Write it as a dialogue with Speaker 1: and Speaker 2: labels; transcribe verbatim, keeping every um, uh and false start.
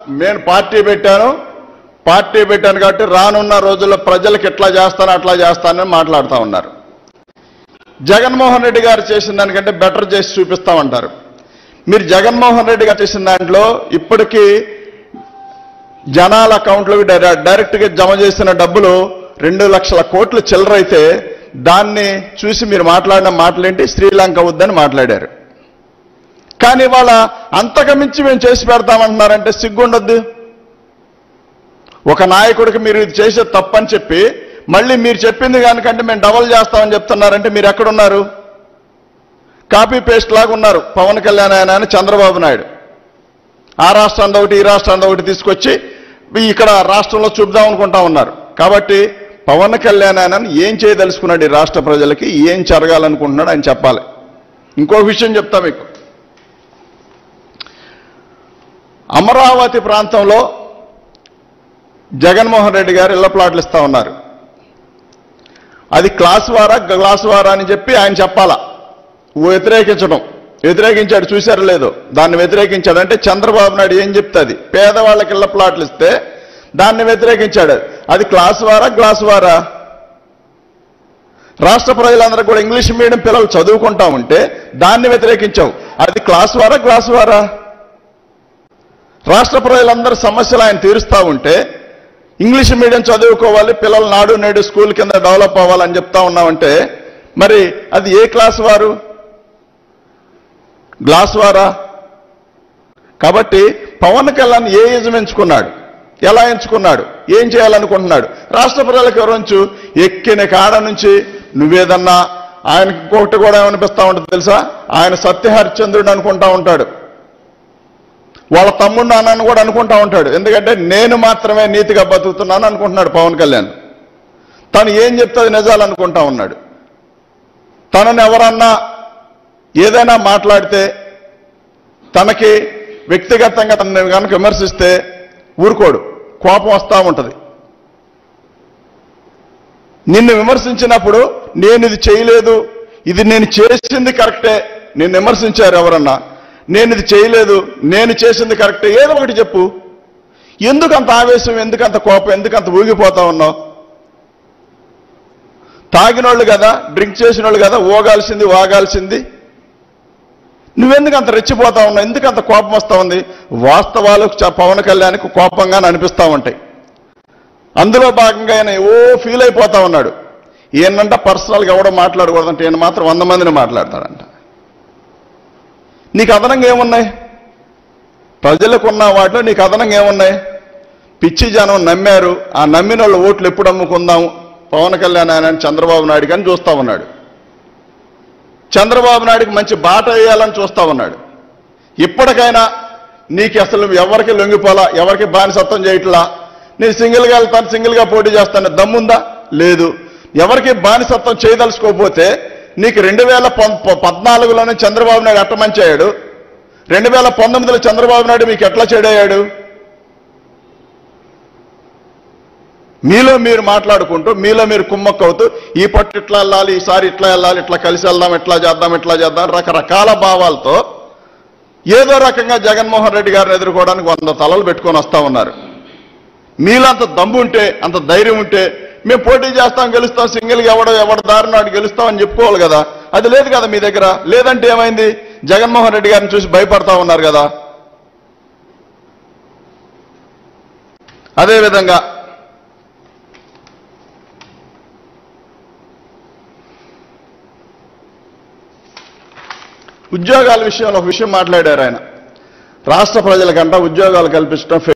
Speaker 1: నేను పార్టీ పెట్టాను పార్టీ పెట్టాను కాబట్టి రానున్న రోజుల్లో ప్రజలకు ఎట్లా చేస్తాను అట్లా చేస్తానని మాట్లాడుతూ ఉన్నారు. జగన్మోహన్ రెడ్డి గారు చేసిన దానికంటే బెటర్ చేసి చూపిస్తామంటారు. మీరు జగన్మోహన్ రెడ్డి గారు చేసిన దాంట్లో ఇప్పటికీ జనాల అకౌంట్లోకి డైరెక్ట్గా జమ చేసిన డబ్బులు రెండు లక్షల కోట్లు చిల్లరైతే దాన్ని చూసి మీరు మాట్లాడిన మాటలేంటి, శ్రీలంక వద్దని మాట్లాడారు. కానీ వాళ్ళ అంతకమించి మేము చేసి పెడతామంటున్నారంటే సిగ్గుండొద్దు. ఒక నాయకుడికి మీరు ఇది చేసే తప్పని చెప్పి మళ్ళీ మీరు చెప్పింది కనుకంటే మేము డబల్ చేస్తామని చెప్తున్నారంటే మీరు ఎక్కడున్నారు? కాపీ పేస్ట్ లాగా ఉన్నారు. పవన్ కళ్యాణ్ ఆయన అని చంద్రబాబు నాయుడు ఆ రాష్ట్రాన్ని ఒకటి ఈ రాష్ట్రాన్ని ఒకటి తీసుకొచ్చి ఇక్కడ రాష్ట్రంలో చూపుదాం అనుకుంటా ఉన్నారు. కాబట్టి పవన్ కళ్యాణ్ ఆయన ఏం చేయదలుచుకున్నాడు ఈ రాష్ట్ర ప్రజలకి, ఏం జరగాలనుకుంటున్నాడు ఆయన చెప్పాలి. ఇంకో విషయం చెప్తా మీకు. అమరావతి ప్రాంతంలో జగన్మోహన్ రెడ్డి గారు ఇళ్ల ప్లాట్లు ఇస్తా ఉన్నారు. అది క్లాస్ వారా గ్లాస్ వారా అని చెప్పి ఆయన చెప్పాలా. వ్యతిరేకించడం వ్యతిరేకించాడు, చూశారు లేదో. దాన్ని వ్యతిరేకించాడు అంటే చంద్రబాబు నాయుడు ఏం చెప్తుంది, పేదవాళ్ళకి ఇళ్ల ప్లాట్లు ఇస్తే దాన్ని వ్యతిరేకించాడు. అది క్లాస్ వారా గ్లాస్ వారా? రాష్ట్ర ప్రజలందరూ కూడా ఇంగ్లీష్ మీడియం పిల్లలు చదువుకుంటా ఉంటే దాన్ని వ్యతిరేకించావు. అది క్లాస్ వారా గ్లాస్ వారా? రాష్ట్ర ప్రజలందరి సమస్యలు ఆయన తీరుస్తూ ఉంటే ఇంగ్లీష్ మీడియం చదువుకోవాలి, పిల్లలు నాడు నేడు స్కూల్ కింద డెవలప్ అవ్వాలని చెప్తా ఉన్నామంటే మరి అది ఏ క్లాస్ వారు? గ్లాస్ వారా? కాబట్టి పవన్ కళ్యాణ్ ఏ యజం ఎంచుకున్నాడు, ఎలా ఎంచుకున్నాడు, ఏం చేయాలనుకుంటున్నాడు? రాష్ట్ర ప్రజలకు వివరించు. ఎక్కిన కాడ నుంచి నువ్వేదన్నా ఆయనకి ఇంకొకటి కూడా ఏమనిపిస్తా ఉంటుంది తెలుసా? ఆయన సత్యహరిశ్చంద్రుడు అనుకుంటా ఉంటాడు, వాళ్ళ తమ్ముడు నాన్నని కూడా అనుకుంటా ఉంటాడు. ఎందుకంటే నేను మాత్రమే నీతిగా బతుకుతున్నాను అనుకుంటున్నాడు పవన్ కళ్యాణ్. తను ఏం చెప్తుంది నిజాలు అనుకుంటా ఉన్నాడు. తనని ఎవరన్నా ఏదైనా మాట్లాడితే తనకి వ్యక్తిగతంగా తనని కనుక విమర్శిస్తే ఊరుకోడు, కోపం వస్తూ ఉంటుంది. నిన్ను విమర్శించినప్పుడు నేను ఇది చేయలేదు, ఇది నేను చేసింది కరెక్టే, నిన్ను విమర్శించారు ఎవరన్నా, నేను ఇది చేయలేదు, నేను చేసింది కరెక్టే, ఏదో ఒకటి చెప్పు. ఎందుకంత ఆవేశం, ఎందుకంత కోపం, ఎందుకంత ఊగిపోతా ఉన్నావు? తాగినోళ్ళు కదా, డ్రింక్ చేసిన వాళ్ళు కదా, ఓగాల్సింది వాగాల్సింది. నువ్వెందుకు అంత రెచ్చిపోతా ఉన్నావు, ఎందుకు అంత కోపం వస్తూ ఉంది? వాస్తవాలు పవన్ కళ్యాణ్కి కోపంగానే అనిపిస్తూ ఉంటాయి. అందులో భాగంగా ఆయన ఓ ఫీల్ అయిపోతా ఉన్నాడు. ఈయనంట పర్సనల్గా ఎవడో మాట్లాడకూడదంటే ఈయన మాత్రం వంద మందిని మాట్లాడతాడంట. నీకు అదనంగా ఏమున్నాయి? ప్రజలకున్న వాటిలో నీకు అదనంగా ఏమున్నాయి? పిచ్చి జనం నమ్మారు, ఆ నమ్మిన వాళ్ళు ఓట్లు ఎప్పుడు అమ్ముకుందాం పవన్ కళ్యాణ్ ఆయన చంద్రబాబు నాయుడు కానీ చూస్తూ ఉన్నాడు. చంద్రబాబు నాయుడికి మంచి బాట వేయాలని చూస్తూ ఉన్నాడు. ఇప్పటికైనా నీకు అసలు ఎవరికి లొంగిపోలా, ఎవరికి బానిసత్వం చేయట్లా, నేను సింగిల్గా వెళ్తాను, సింగిల్గా పోటీ చేస్తాను దమ్ముందా? లేదు. ఎవరికి బానిసత్వం చేయదలుచుకోకపోతే నీకు రెండు వేల పద్నాలుగులోనే చంద్రబాబు నాయుడు ఎట్ట మంచి అయ్యాడు, రెండు వేల పంతొమ్మిదిలో చంద్రబాబు నాయుడు మీకు ఎట్లా చెడయ్యాడు? మీలో మీరు మాట్లాడుకుంటూ మీలో మీరు కుమ్మక్కవుతూ ఈ పట్టు ఇట్లా వెళ్ళాలి, ఈసారి ఇట్లా వెళ్ళాలి, ఇట్లా కలిసి వెళ్దాం, ఇట్లా చేద్దాం, ఇట్లా చేద్దాం రకరకాల భావాలతో ఏదో రకంగా జగన్మోహన్ రెడ్డి గారిని ఎదుర్కోవడానికి వంద తలలు పెట్టుకొని వస్తా ఉన్నారు. మీలో అంత దమ్ము ఉంటే, అంత ధైర్యం ఉంటే మేము పోటీ చేస్తాం, గెలుస్తాం, సింగిల్గా ఎవడో ఎవడ దారిని నాడు గెలుస్తామని చెప్పుకోవాలి కదా. అది లేదు కదా మీ దగ్గర. లేదంటే ఏమైంది? జగన్మోహన్ రెడ్డి గారిని చూసి భయపడతా ఉన్నారు కదా. అదేవిధంగా ఉద్యోగాల విషయంలో ఒక విషయం మాట్లాడారు ఆయన. రాష్ట్ర ప్రజలకంట ఉద్యోగాలు కల్పించడం